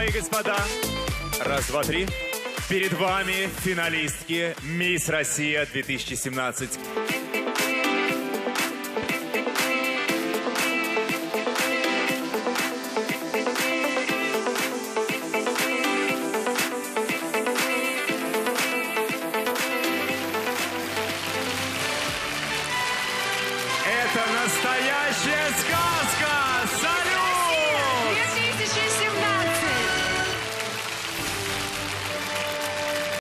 Дамы и господа, раз, два, три. Перед вами финалистки «Мисс Россия 2017». Это настоящая сказка!